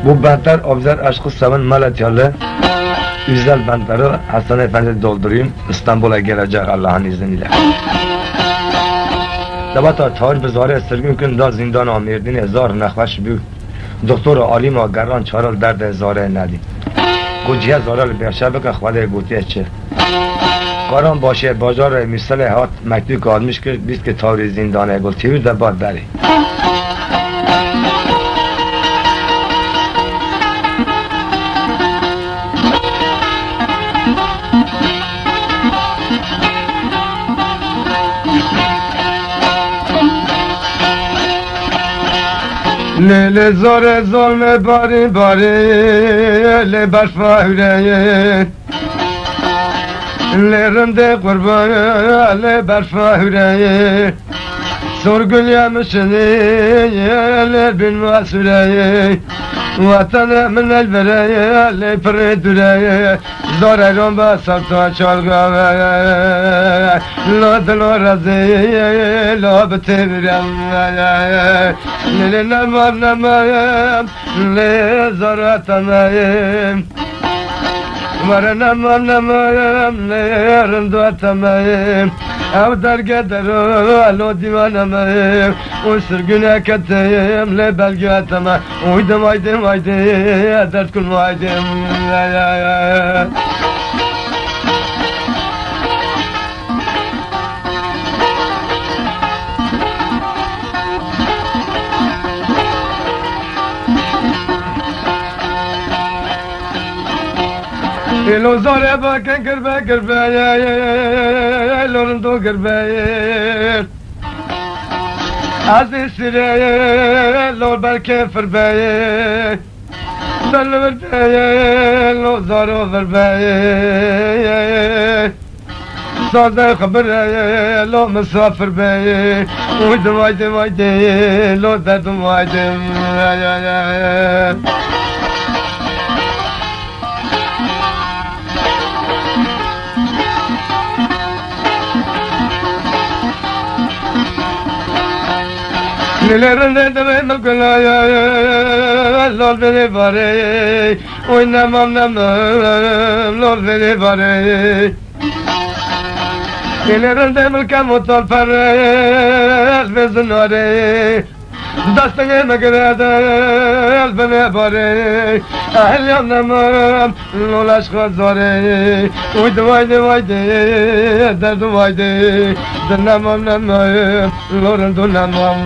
Bu bentler Abzer Aşkı Seven Malatyalı Üzel bentleri Hasan Efendi doldurayım. İstanbul'a gelecek Allah'ın izniyle. Dabata tarih bizarı sırgın gün da zindan amirdin zar nexveş büyük. Doktor Alima Gerran çarıl derde zare nedi. Kuciye zarel berşebek xwale gotiye çe. Karan başı bajar misale hat mektub almış ki biz ki tarih zindana gol tevir de bad deri. Le zore zulme bari bari le barfa hüreyet le rende kurban le barfa hüreyet sorgul yamışını le bin masüreyet vatana min el vereyet le predüreyet zore romba sarta çalga lo dilo razı lo bitevirem le namam namam le zaratanayım var namam namam le rınduatanayım avdar gedero lo divanayım o sürgüne keteyim le belgatama uydum aydım aydım dert kulmaydım Lo zore bakın kırbe kırbe lorun kırbe aziz sire lor belki fırbe dalver be lo zore verbe sade haber lo misafir be uydum aydım aydım lo derdim aydım Nelerinde de melkulaya lol beni bari oynamam namam lol beni bari Nelerinde melkem otal parel ve zinare dastane megrada beni bari ahyam namam lol aşkı zare uydu vaydı vaydı derdu vaydı namam namam lorun namam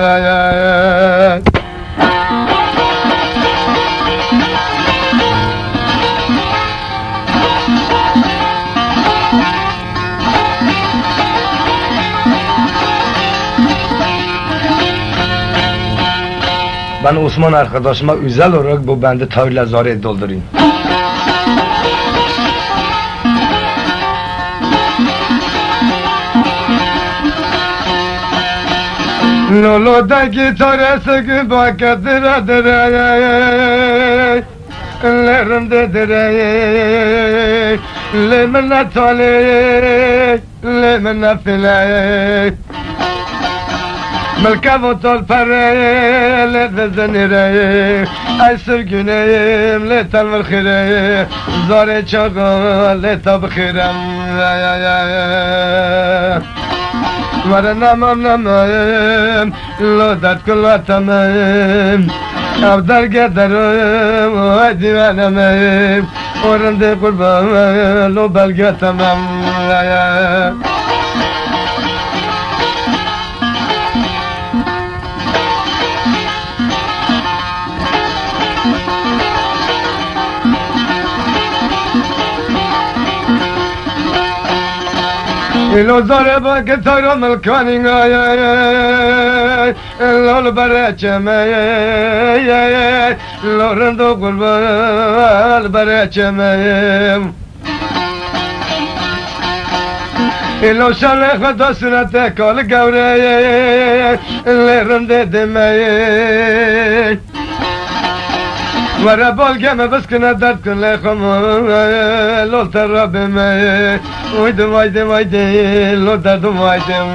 Ben Osman arkadaşıma özel olarak bu bende tavırla zare doldurayım. Lolo da gitara sıkı bakadıra dıra lerimde dıra lemena tale lemena file Melka votol pare le zenire ay sürgüneyim le tanver khire zare çaga le tabkhiram var namam namam lo dat kulatamam avdar gederim ay divanamam orande kurban lo belgatamam Lo zare bak tayro melkanin ay lo barachame lo rendo kurban barachame lo şale khadasna te kal gavre le rende demay Vara bolgeme bıskına dert kınle kama Lol terrabime Uydum aydım aydım Lol derdim aydım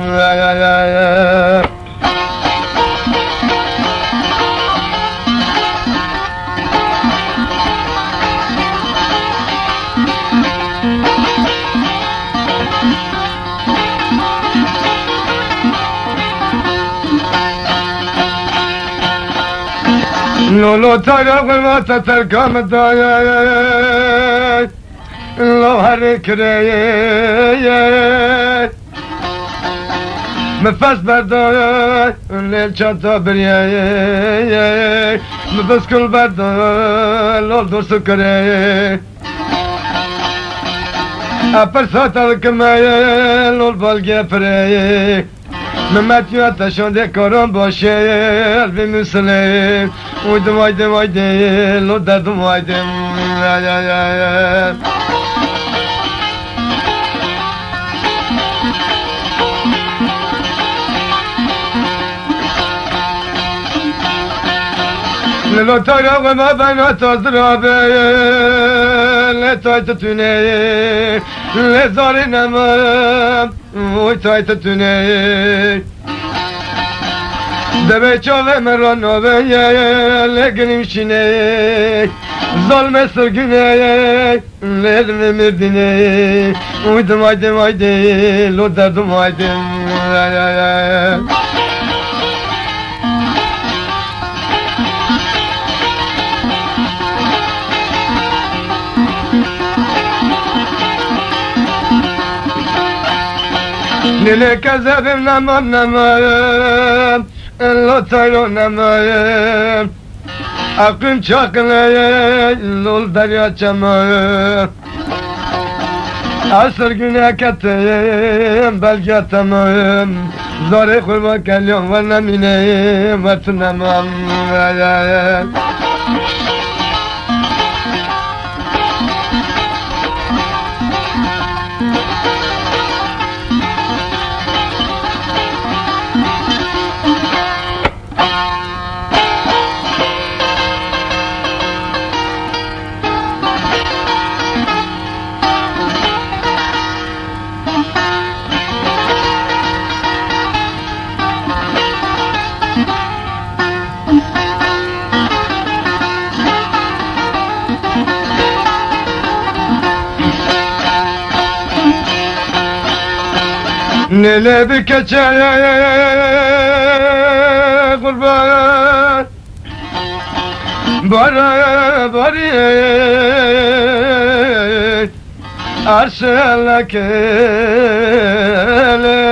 لولو تارا قلمات ترکام دای لو هر کری مفس بردای لیل چانتا بریای مفس کل بردای لول درسو کری اپر ساتل کمای لول بالگه پری ممت یو اتشانده کارم باشه البی مسلم ویدم ویدم ویدم لو دردم ویدم لو تارا وما بنا تزرابه لتايت توني لزاري نمام ويتايت توني دبي چاوه مران نوه لگنیم شینه ظلم سرگنه لیدم مردینه ویدم ویدم ویدم لو دردم ویدم Nile kazabim namam namam Lo tayro namam Aklım çakılayım Lol derya çamam Asır güne katayım Belge tamam Zori kurban kalyon Var namineyim Var tunamam Nele bir keçeye kurban Bara bari Arşala kele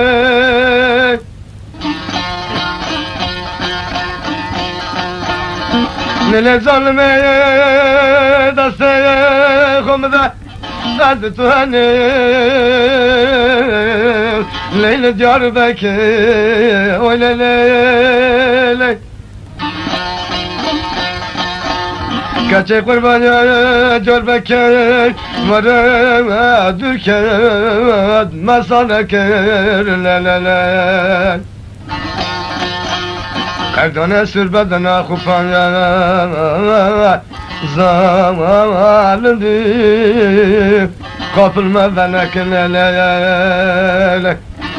Nele zalmeye dasteye kumda Hadi tuhane Leyla Diyarbakır Oy le le le Kaçı kurban ya Diyarbakır Varım Dürked Masana kır le le le Kardane sürbedene kupan ya Zamanındır Kapılma benekle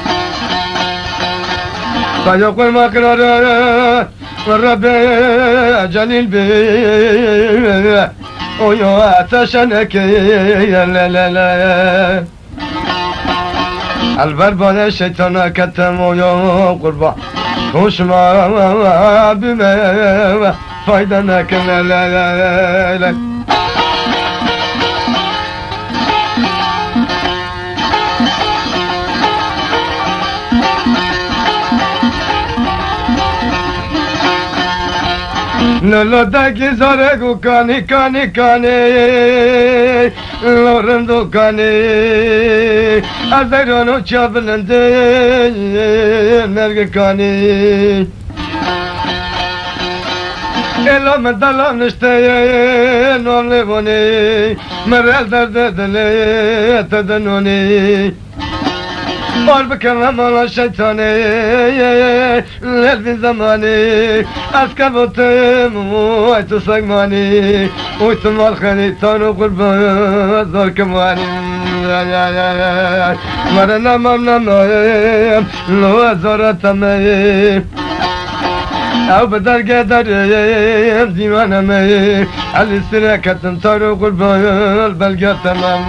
Kaya koyma kırarı Rabbi Celil Bey Oyo ateşeneke Elber bana şeytana ketem oyo kurban Koşma bime faydana kelele Lolo da gizare gu kani kani kani Lorem do kani Azerano çablende Merge kani Elam dalam nişteye Nom levoni Merel derde dele Tedenoni Var bıkırlam olan şeytani Lelvin zamani Askar botum Uytu sagmani Uytum alkhani Tanu kurban Zor kemani Mara namam namayim Loa zora tamayim Ev bedar gederim Divanemi Ali sirekatim Tanu kurban Belge tamam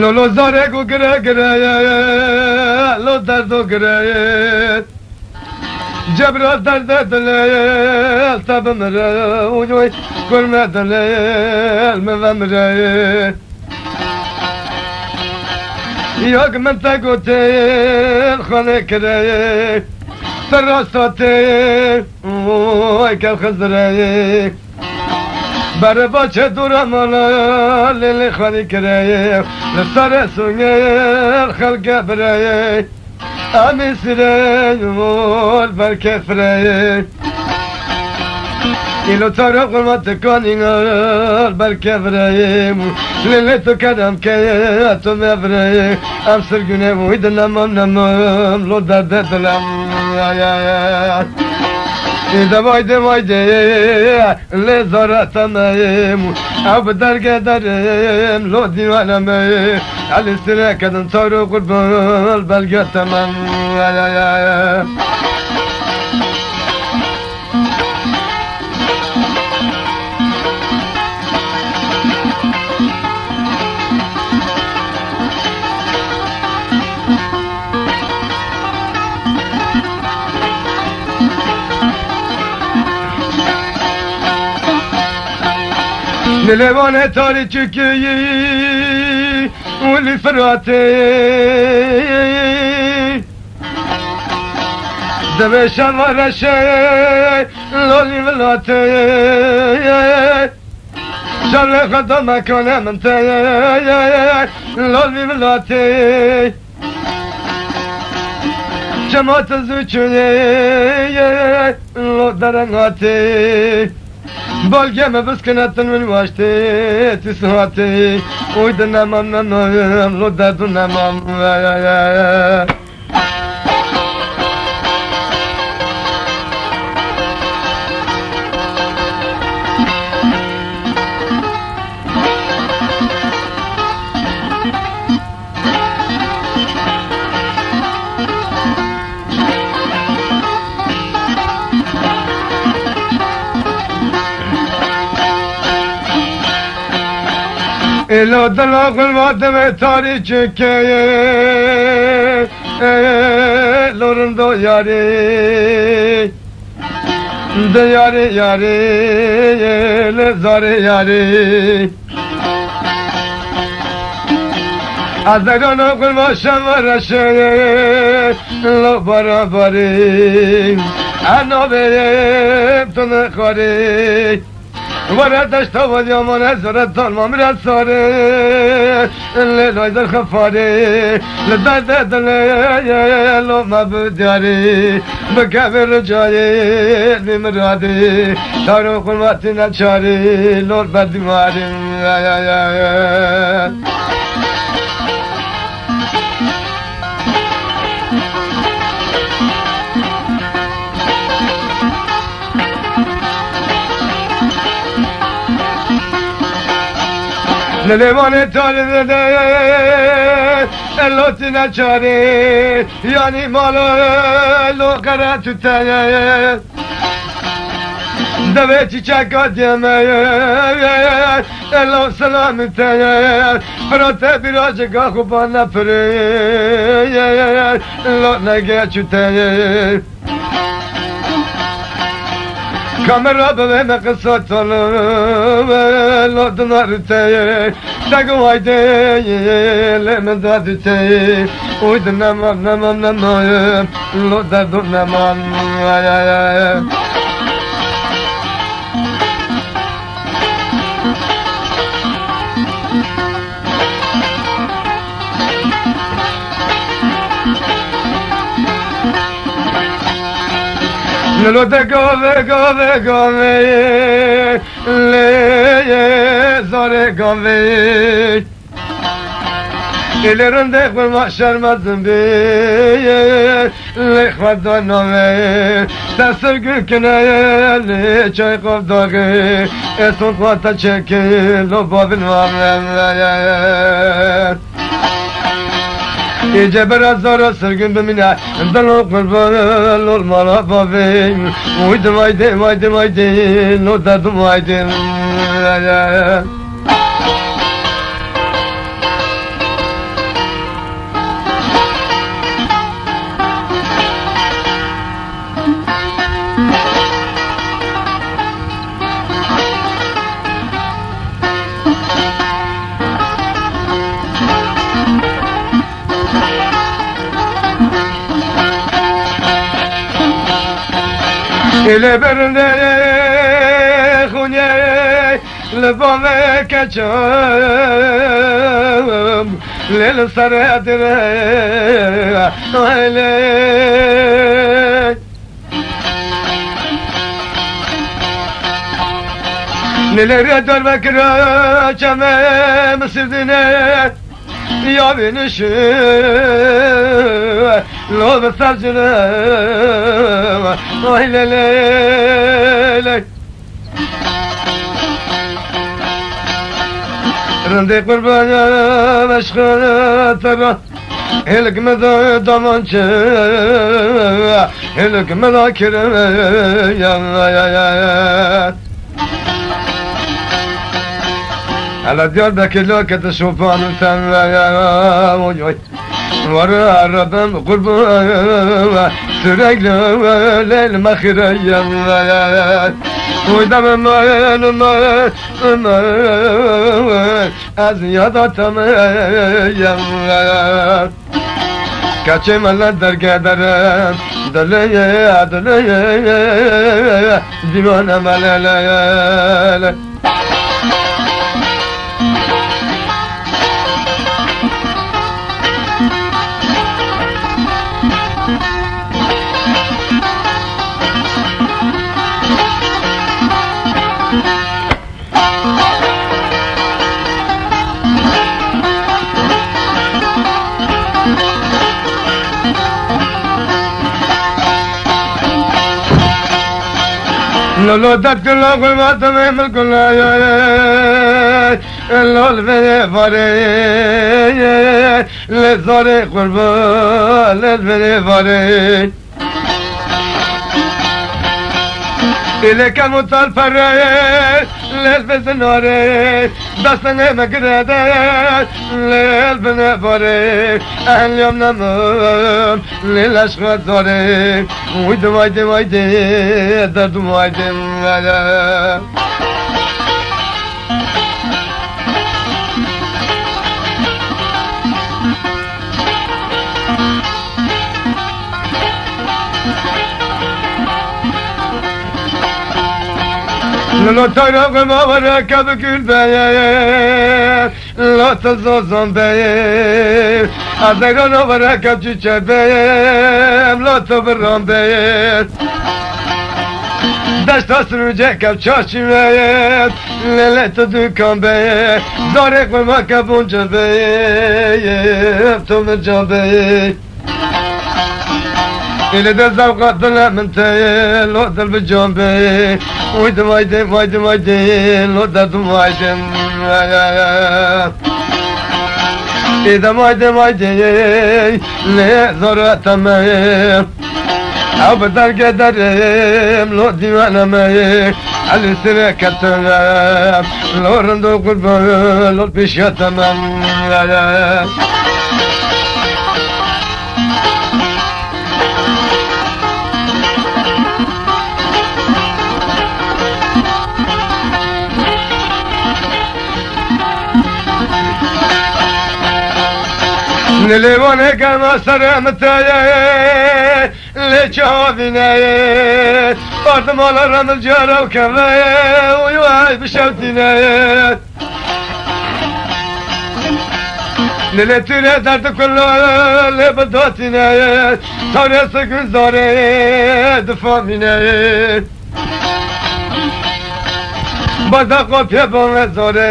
لو زاره کو گره گره لو دردو گره جبرا درد دل تب مره وجوی کرم دل ممره یک من تگوتل خانه کره تراساته وای که خزره بر باچه دورمانا لیلی خانی کره لسر سونگر خلق بره امی سره یمول بر کفره ایلو تارا قرمت کنینال بر کفره لیلی تو کدم که تو مفره ام سرگونه وید نمام لو درد دلم دوايدي وايدي اللي زرعتنايم او بدرجة دريم لو ديوانم على السنة كدن صاروا قربان البلقة تمام للوانه تاری چکی ولی فراته دم شوارشه لولی ولاته شل خدا مکانه من ته لولی ولاته جماعت زوچونه لو درنگاته بالگم بسکنتن من واشته تسهاته اوید نمام لو دردو نمام لو دلاغ الوادم تاریچ که لورندو یاری دیاری یاری لزاری یاری از دران اقل باشم ورشه لو برابری انا بریم تو نخواری وردش تاوال یامان زرد تالما میرد ساره لیلای در خفاره لدرد دلی لو مبدیاری بکبر جایی نمرادی دارو قلواتی نچاری لور بردی ماری للیوان تاری ده اللوتی نچاری یعنی مالا لو قرار تو تایه دوی چیچکا دیمه اللو سلامی تایه براته بیراجگا خوبا نپره اللو نگه چو تایه کامرا به مقصد لو دنارته دگو هایده لمن دادته اوید نمام لو دردو نمام لو دگاوه لیه زاره گاوه ایلرنده قرما شرمزم بیه لی خدا نامه دستر گل کنه لی چای خواب داغه اسون خواتا چکه لو بابن وامه ایجه برا زارا سرگن بمینه دلو قربان لول مالا بابه وایده لو دردم وایده ele berinde khunye lebame kaçam lel saradre ele neler dör bekra çame mısırdine ya beni şu lo besarcına ay le le le rende kurbana meşgale tara elk meda damançı elk meda kire ya ya ya على ديارك لوكة شوفان وتنويا وجوي ورا الربم قرب سرقل ليل مخريا ويدم ما أزيادة تميا kaçım Allah dergederim deliye deliye divane melele لولو دت كل ما تمام الكل لول بني فاري لزاري قربا لزبني فاري إليك مطال فري للبس ناري دستني مقرده للبني فاري أهل يوم نمام للأشخاص زاري ويدم ويدم ويدم دردم ويدم لا ترى ما وراك بكل بيت لا تزوزن بيت أذكرنا وراك بجبم لا تبرم بيت دشت سرجك بچاشي بيت ليلة دكان بيت زارق ما كبونج بيت تمرجا بيت إلى ذا زوقات ظلا من تيل لو ذا بجنبي ويدم ويدم ويدم ويدم لو ذا دم ويدم إذا ويدم ويدم لي زورة تمام أو بدر قدرم لو ديوانا ماي على سرك التمام لو رندو قلب لو بيشا تمام نليوانه كما سرمتايه لجابينايه بردم على رمل جارة وكرايه ويواي بشوتينايه للتينه درد كله لبدوتينايه تاري سكن زاره دفامينايه بدا قطع بمزاره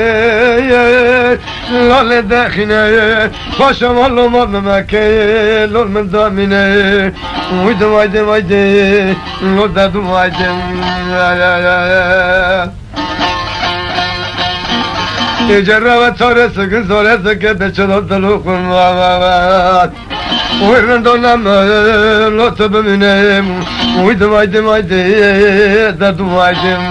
لال دخینه باشم حالو ما بمکه لال من دامینه ویدم ویدم ویدم لال دادم ویدم اجره و تاره سکن زاره سکه بچه دلو خون ويرن دونم لا تبمنم ويدم ويدم ويدم دادم ويدم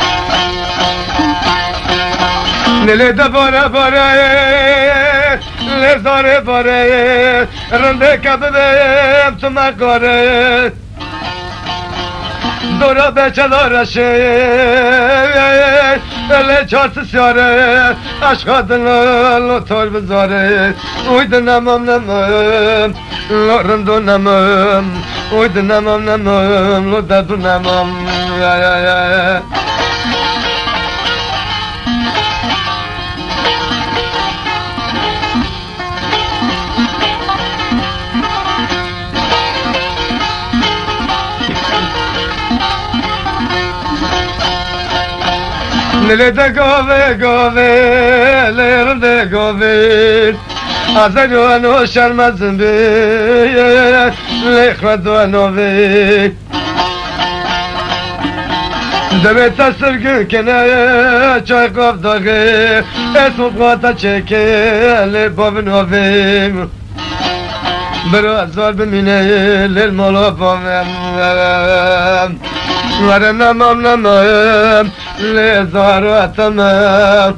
نلي دبارة بارة لزاره باره رنده کببیم تو مکاره دورا بچه دارشه اله چارت سیاره عشقا دلال تار بزاره اوید نمام نمام لارندو نمام اوید نمام نمام لو دردو نمام Lele de gove gove, lele de gove. Azerwan o şarmazın be, lekradwan o be. Demet asırgı kene çay kapdağı, esmuk vata çeke, le babın o be. Biraz zor bimine, lel molo babem. Varanamam namam le zaratamam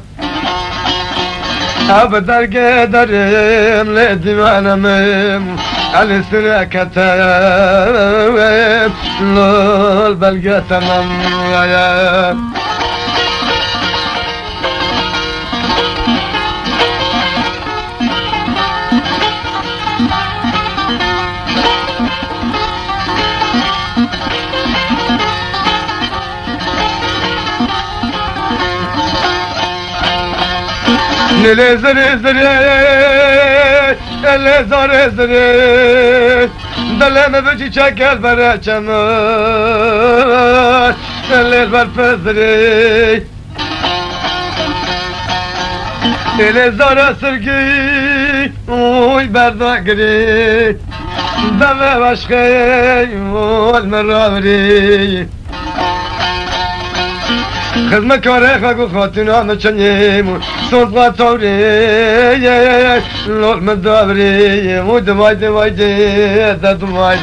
Abdar gederim le divanamım Ali sürekatem Lol belgetemem Nele zere zere, ele zare zere, daleme böcü çeker bereçemar, ele ver fezre. Ele zara sırgı, uy berdagri, dave başkay, ol meravri. خدمة كارخة خاتنا مچنيم صوت غطوري لول مدابري مود وايد وايد دد وايد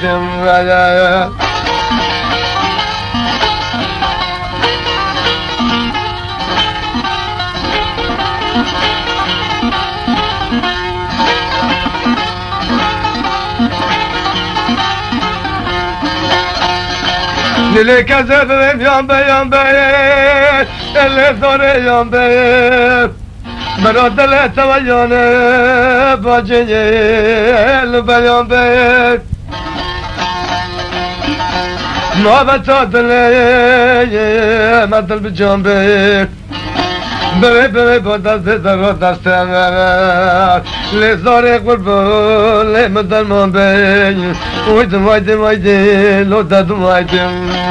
Lele kazebim yan be elle zore yan be Beradele tevayane baceye elle yan be Muhabbet adile medel bir can be Bebe badaz de dastem le zore qurbu le medel man be Uydım aydım lo dadım aydım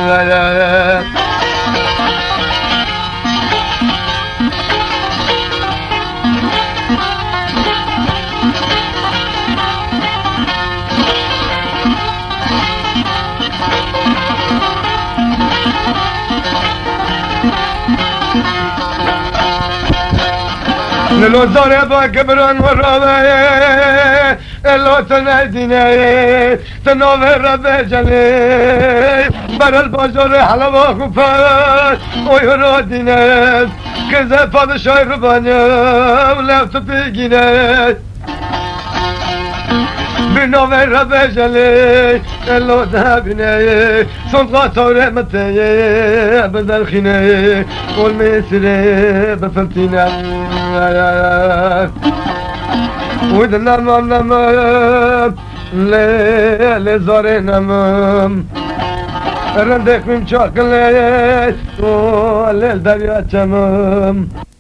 Lo zare ba kebran varabe Lo tenaydine Tenove rabbe jale Beral bajore halava kupar Oyro dine Kıze padişah rıbanyam Leftu pigine Binove rabbe jale Lo dabine Son qatore meteye Bedel khine Ol mesire Befaltine Uydu namam namam Le zore namam Rendekmim çakle O lel derya çamam